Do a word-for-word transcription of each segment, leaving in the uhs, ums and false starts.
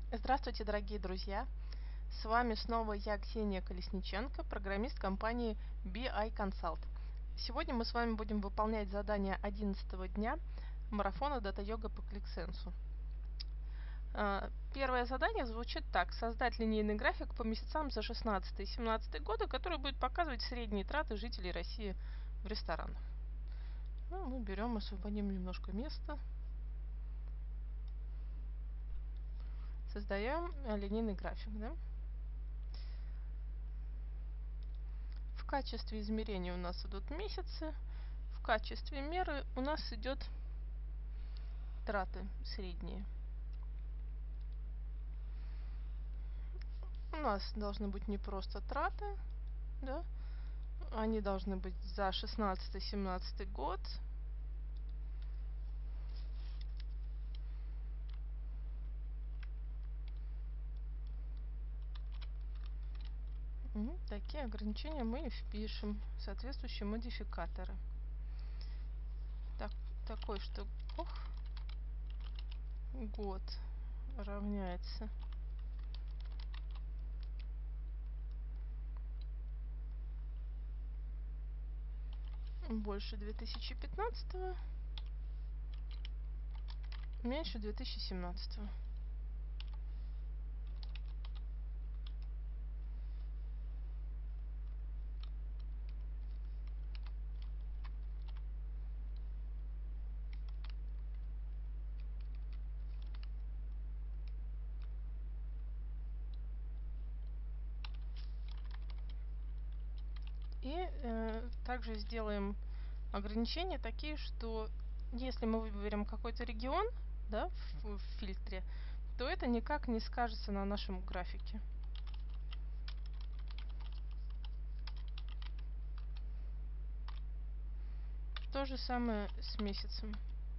Здравствуйте, дорогие друзья! С вами снова я, Ксения Колесниченко, программист компании би ай Consult. Сегодня мы с вами будем выполнять задание одиннадцатого дня марафона Data Yoga по ClickSense. Первое задание звучит так: создать линейный график по месяцам за шестнадцатый и семнадцатый годы, который будет показывать средние траты жителей России в ресторанах. Ну, мы берем, освободим немножко места. Создаем линейный график, да? В качестве измерения у нас идут месяцы, в качестве меры у нас идет траты средние. У нас должны быть не просто траты, да? Они должны быть за шестнадцатый-семнадцатый год. Угу. Такие ограничения мы и впишем, соответствующие модификаторы. Так, такой, что ох, год равняется больше две тысячи пятнадцатого, меньше две тысячи семнадцатого. И э, также сделаем ограничения такие, что если мы выберем какой-то регион, да, в, в фильтре, то это никак не скажется на нашем графике. То же самое с месяцем.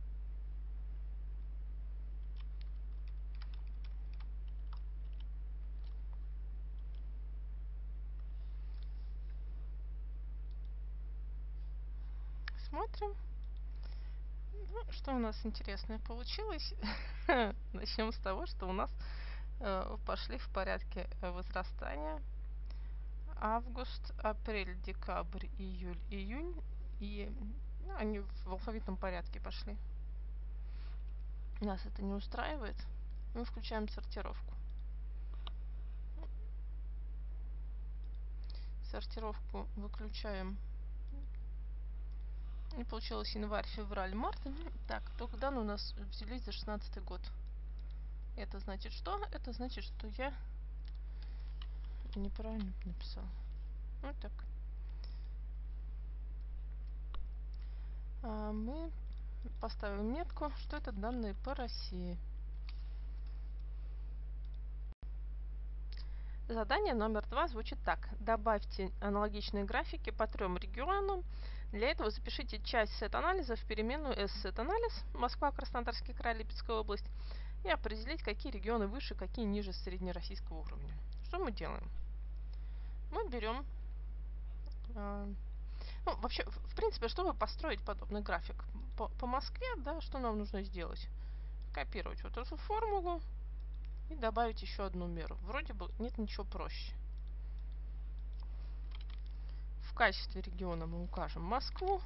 Смотрим. Ну, что у нас интересное получилось. Начнем с того, что у нас э, пошли в порядке возрастания август, апрель, декабрь, июль, июнь. И ну, они в алфавитном порядке пошли. Нас это не устраивает. Мы включаем сортировку. Сортировку выключаем. И получилось январь, февраль, март. Так, тогда у нас взялись за шестнадцатый год. Это значит что? Это значит, что я неправильно написала. Вот так. А мы поставим метку, что это данные по России. Задание номер два звучит так. Добавьте аналогичные графики по трем регионам. Для этого запишите часть сет-анализа в переменную S-сет-анализ Москва, Краснодарский край, Липецкая область и определить, какие регионы выше, какие ниже среднероссийского уровня. Что мы делаем? Мы берем... Э, ну, вообще, в, в принципе, чтобы построить подобный график по, по Москве, да, что нам нужно сделать? Копировать вот эту формулу и добавить еще одну меру. Вроде бы нет ничего проще. В качестве региона мы укажем Москву.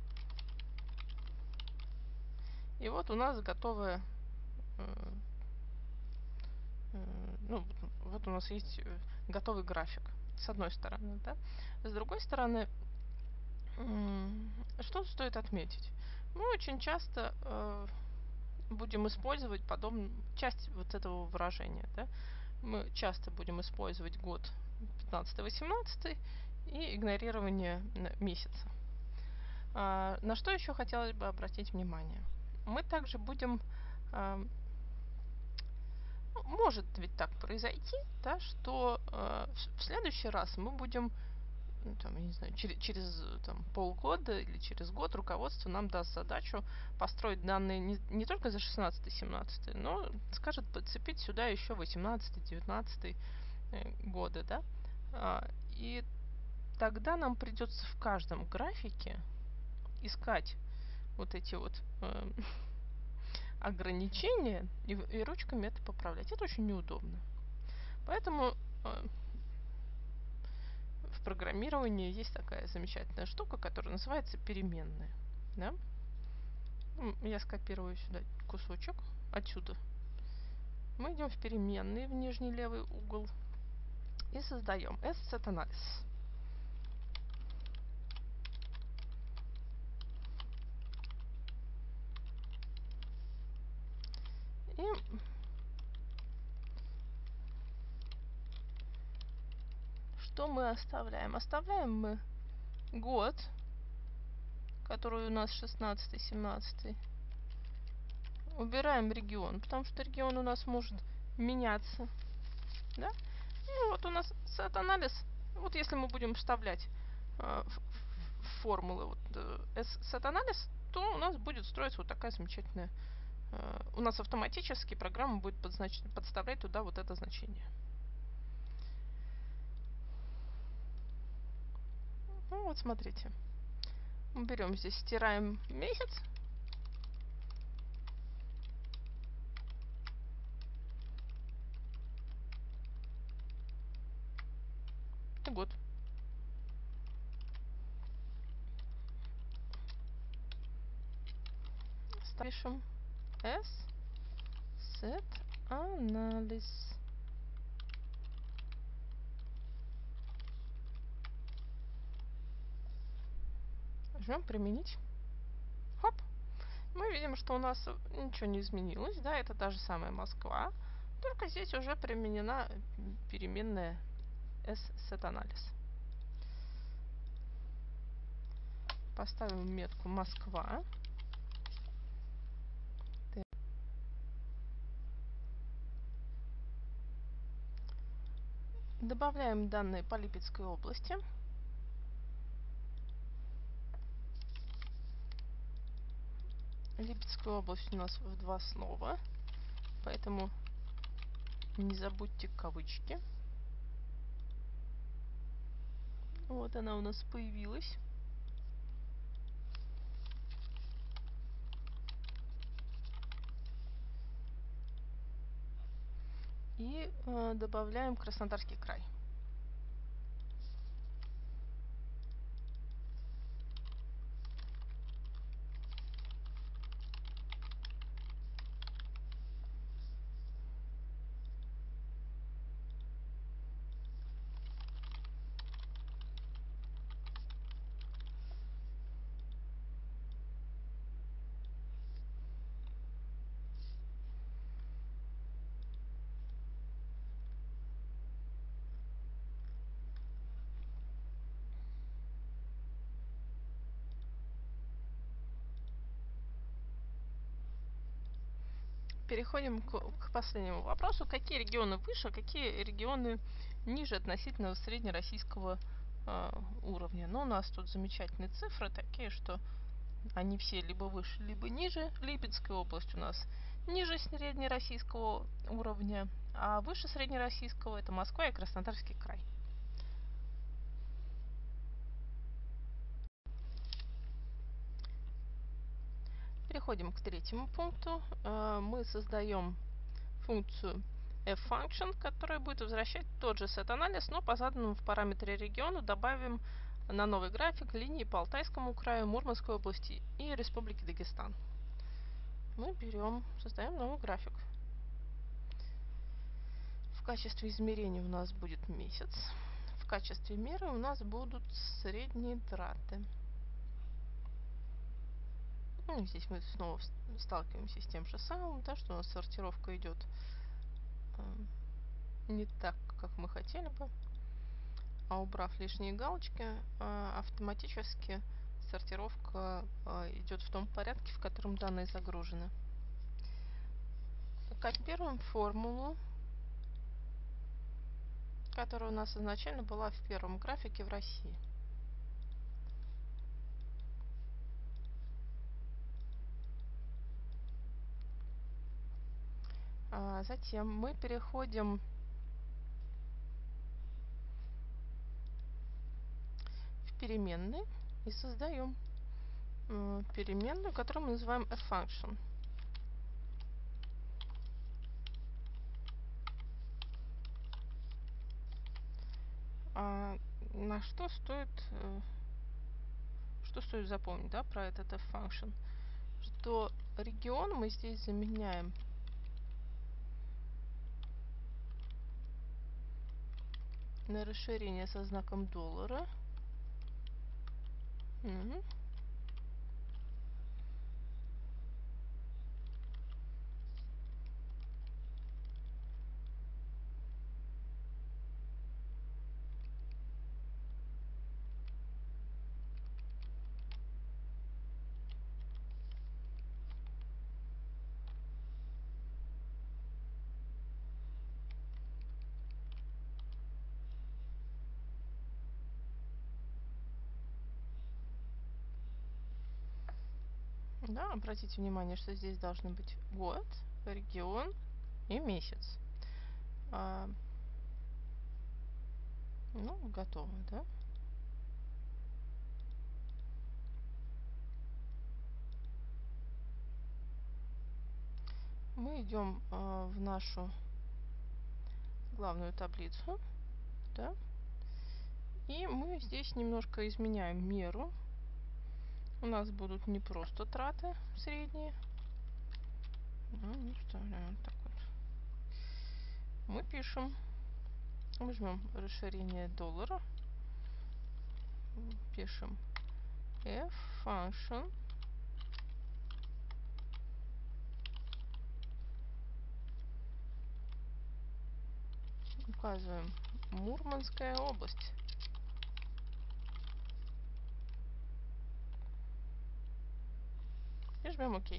И вот у нас готовая... Э, э, ну, вот у нас есть готовый график. С одной стороны, да. С другой стороны, э, что стоит отметить? Мы очень часто э, будем использовать подобную часть вот этого выражения, да. Мы часто будем использовать год пятнадцатый-восемнадцатый и игнорирование месяца. А, на что еще хотелось бы обратить внимание? Мы также будем... А, может ведь так произойти, да, что а, в следующий раз мы будем, ну, там, я не знаю, через, через там, полгода или через год руководство нам даст задачу построить данные не, не только за шестнадцатый-семнадцатый, но скажет подцепить сюда еще восемнадцатый-девятнадцатый годы, да. А, и тогда нам придется в каждом графике искать вот эти вот э, ограничения и, и ручками это поправлять. Это очень неудобно. Поэтому э, в программировании есть такая замечательная штука, которая называется переменные. Да? Я скопирую сюда кусочек отсюда. Мы идем в переменные в нижний левый угол и создаем sSetAnalysis. И что мы оставляем? Оставляем мы год, который у нас шестнадцатый семнадцатый. Убираем регион, потому что регион у нас может меняться. Да? И вот у нас set-анализ. Вот если мы будем вставлять э, формулы вот, э, set-анализ, то у нас будет строиться вот такая замечательная. Э, у нас автоматически программа будет подзнач... подставлять туда вот это значение. Ну вот смотрите. Мы берем здесь, стираем месяц. И год. Пишем sSetAnalysis. Жмем применить. Хоп. Мы видим, что у нас ничего не изменилось. Да, это та же самая Москва. Только здесь уже применена переменная sSetAnalysis. Поставим метку Москва. Добавляем данные по Липецкой области. Липецкая область у нас в два слова, поэтому не забудьте кавычки. Вот она у нас появилась. И э, добавляем Краснодарский край. Переходим к, к последнему вопросу. Какие регионы выше, какие регионы ниже относительно среднероссийского э, уровня? Ну, у нас тут замечательные цифры такие, что они все либо выше, либо ниже. Липецкая область у нас ниже среднероссийского уровня, а выше среднероссийского это Москва и Краснодарский край. Переходим к третьему пункту. Мы создаем функцию fFunction, которая будет возвращать тот же set-анализ, но по заданному в параметре региону добавим на новый график линии по Алтайскому краю, Мурманской области и Республике Дагестан. Мы берем, создаем новый график. В качестве измерения у нас будет месяц. В качестве меры у нас будут средние траты. Ну, здесь мы снова сталкиваемся с тем же самым, да, что у нас сортировка идет э, не так, как мы хотели бы. А убрав лишние галочки, э, автоматически сортировка э, идет в том порядке, в котором данные загружены. Копируем формулу, которая у нас изначально была в первом графике в России. А затем мы переходим в переменные и создаем э, переменную, которую мы называем fFunction. А на что стоит, что стоит запомнить, да, про этот f-function? Что регион мы здесь заменяем на расширение со знаком доллара. Угу. Да, обратите внимание, что здесь должны быть год, регион и месяц. А, ну, готово, да? Мы идем а, в нашу главную таблицу, да? И мы здесь немножко изменяем меру. У нас будут не просто траты средние. Ну, вставляем вот так вот. Мы пишем, возьмем расширение доллара, пишем f-function, указываем Мурманская область. И жмем ОК.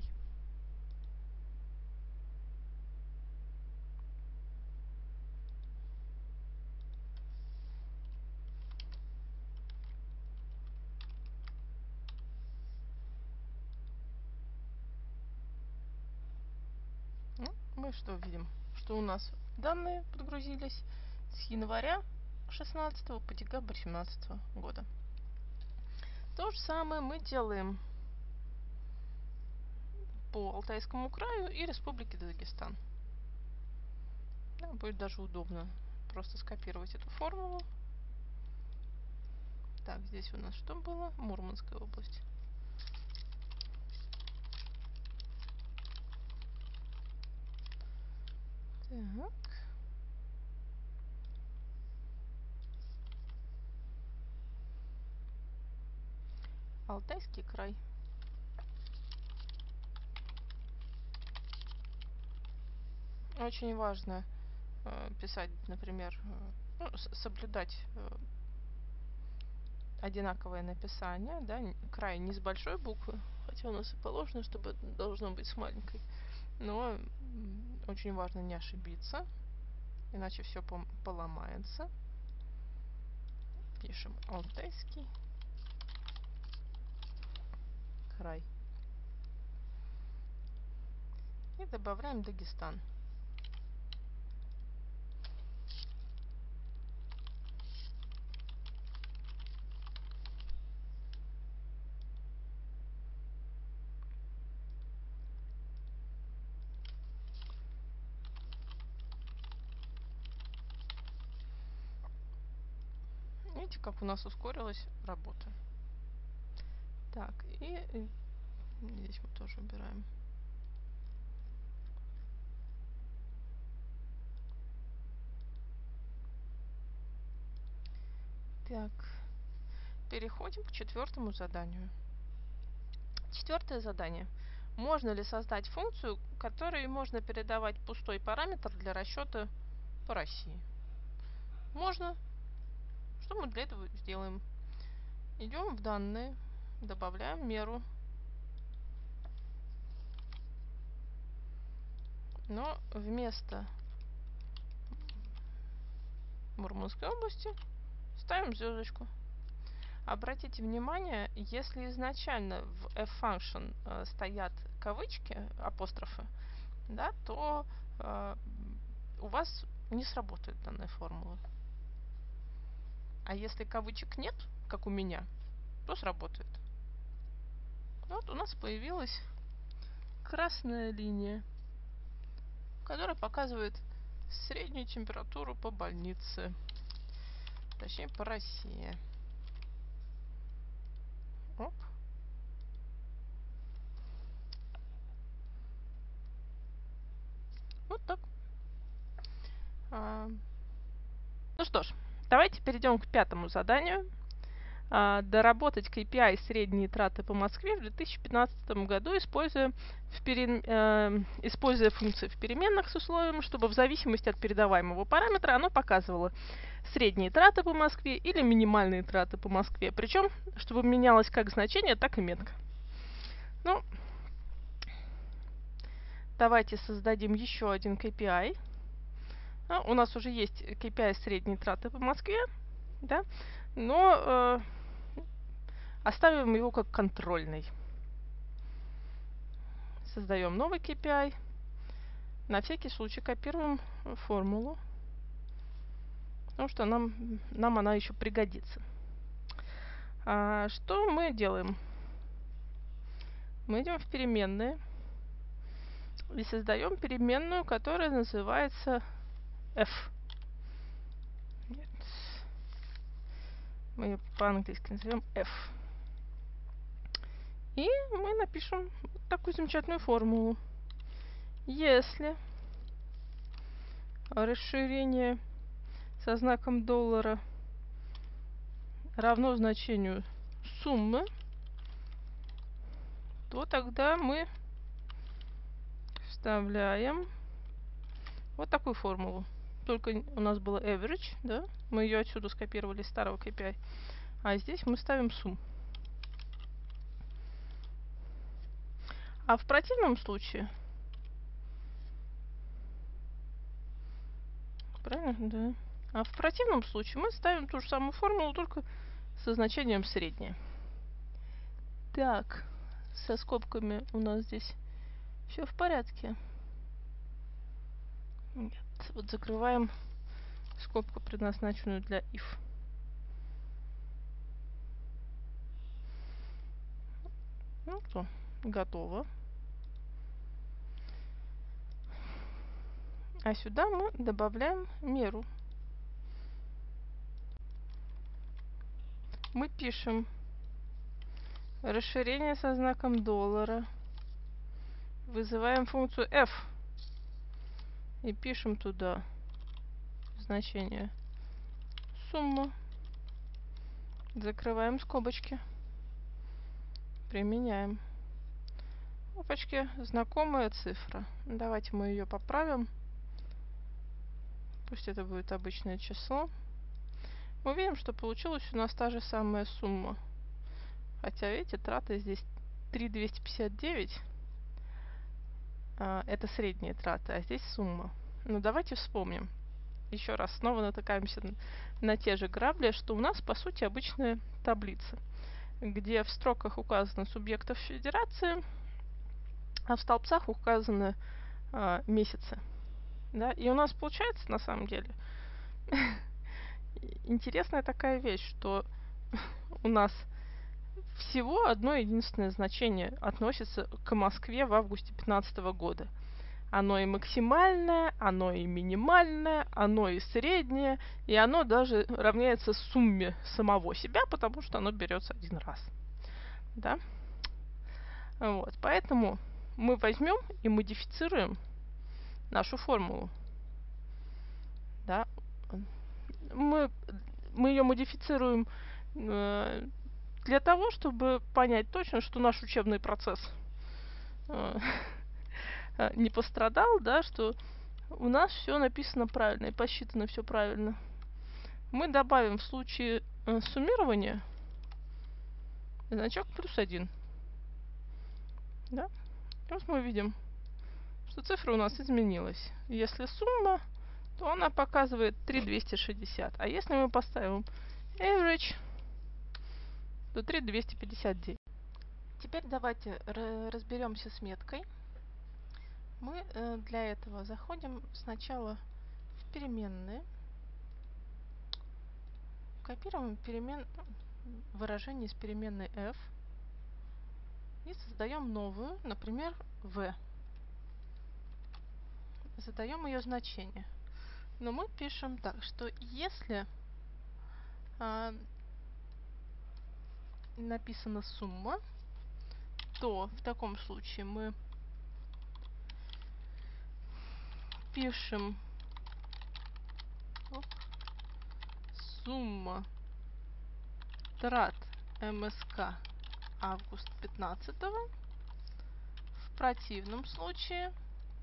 Ну, мы что видим? Что у нас данные подгрузились с января шестнадцатого по декабрь семнадцатого года. То же самое мы делаем по Алтайскому краю и Республике Дагестан. Да, будет даже удобно просто скопировать эту формулу. Так, здесь у нас что было? Мурманская область. Так. Алтайский край. Очень важно э, писать, например, э, ну, соблюдать э, одинаковое написание, да, край не с большой буквы, хотя у нас и положено, чтобы должно быть с маленькой, но очень важно не ошибиться, иначе все поломается. Пишем Алтайский край. И добавляем Дагестан. Видите, как у нас ускорилась работа. Так, и здесь мы тоже убираем. Так, переходим к четвертому заданию. Четвертое задание. Можно ли создать функцию, которой можно передавать пустой параметр для расчета по России? Можно. Что мы для этого сделаем? Идем в данные, добавляем меру. Но вместо Мурманской области ставим звездочку. Обратите внимание, если изначально в f-function э, стоят кавычки, апострофы, да, то э, у вас не сработает данная формула. А если кавычек нет, как у меня, то сработает. Вот у нас появилась красная линия, которая показывает среднюю температуру по больнице. точнее по России. Оп. Вот так. А, ну что ж, давайте перейдем к пятому заданию. А, доработать кей пи ай средние траты по Москве в две тысячи пятнадцатом году, используя, в пере... э, используя функции в переменных с условием, чтобы в зависимости от передаваемого параметра оно показывало средние траты по Москве или минимальные траты по Москве. Причем, чтобы менялось как значение, так и метка. Ну, давайте создадим еще один кей пи ай. А, у нас уже есть кей пи ай средние траты по Москве, да, но э, оставим его как контрольный. Создаем новый кей пи ай. На всякий случай копируем формулу, потому что нам, нам она еще пригодится. А что мы делаем? Мы идем в переменные и создаем переменную, которая называется f. Нет. Мы ее по-английски назовем f. И мы напишем вот такую замечательную формулу. Если расширение со знаком доллара равно значению суммы, то тогда мы вставляем вот такую формулу. Только у нас было average, да? Мы ее отсюда скопировали из старого кей пи ай. А здесь мы ставим сумму. А в противном случае... Правильно? Да. А в противном случае мы ставим ту же самую формулу, только со значением среднее. Так, со скобками у нас здесь все в порядке. Нет. Вот закрываем скобку, предназначенную для if. Ну что, готово. А сюда мы добавляем меру. Мы пишем расширение со знаком доллара. Вызываем функцию f. И пишем туда значение сумма. Закрываем скобочки. Применяем. Опачки, знакомая цифра. Давайте мы ее поправим. Пусть это будет обычное число. Мы видим, что получилась у нас та же самая сумма. Хотя, видите, траты здесь три тысячи двести пятьдесят девять. А, это средние траты, а здесь сумма. Ну, давайте вспомним. Еще раз снова натыкаемся на, на те же грабли, что у нас, по сути, обычная таблица, где в строках указаны субъектов федерации, а в столбцах указаны а, месяцы. Да? И у нас получается, на самом деле, интересная такая вещь, что у нас всего одно единственное значение относится к Москве в августе две тысячи пятнадцатого года. Оно и максимальное, оно и минимальное, оно и среднее, и оно даже равняется сумме самого себя, потому что оно берется один раз. Да? Вот. Поэтому мы возьмем и модифицируем нашу формулу. Да? Мы, мы ее модифицируем э, для того, чтобы понять точно, что наш учебный процесс э, не пострадал, да, что у нас все написано правильно и посчитано все правильно. Мы добавим в случае э, суммирования значок плюс один. Да? И вот мы видим, что цифра у нас изменилась. Если сумма, то она показывает три тысячи двести шестьдесят. А если мы поставим average, то три тысячи двести пятьдесят девять. Теперь давайте разберемся с меткой. Мы э, для этого заходим сначала в переменные, копируем перемен... выражение из переменной f и создаем новую, например, v. Задаем ее значение. Но мы пишем так, что если а, написана сумма, то в таком случае мы пишем оп, сумма трат МСК август пятнадцатого. В противном случае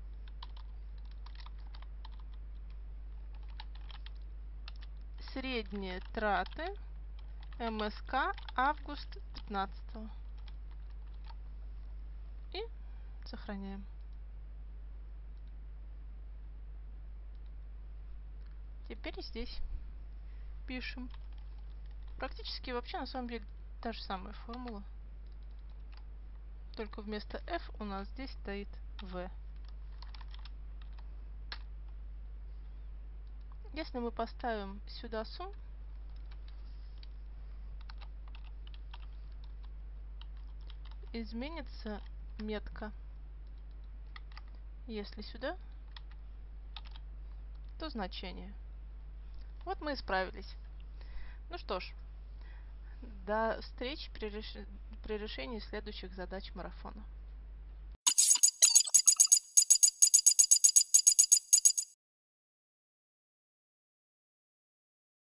средние траты МСК август пятнадцатого. И сохраняем. Теперь здесь пишем. Практически вообще на самом деле та же самая формула. Только вместо F у нас здесь стоит V. Если мы поставим сюда сумму, изменится метка. Если сюда, то значение. Вот мы и справились. Ну что ж, до встречи при, реш... при решении следующих задач марафона.